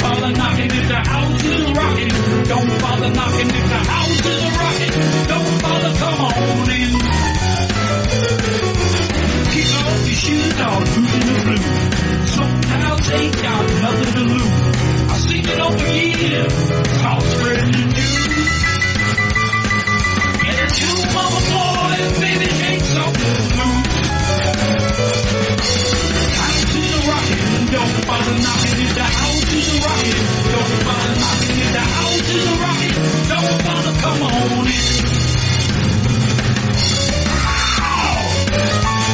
bother knocking if the house is rocking. Don't bother knocking if the house is rocking. Don't bother, come on in. Kick off your shoes, dog, losing the blues. Sometimes ain't got nothing to lose. I sing it over here, start spreading the news. Get it to mama boy, baby, shake something loose. House is rocking, don't bother knocking if the house is rocking. Don't bother knocking if the house is rocking. Don't bother, come on in. Ow!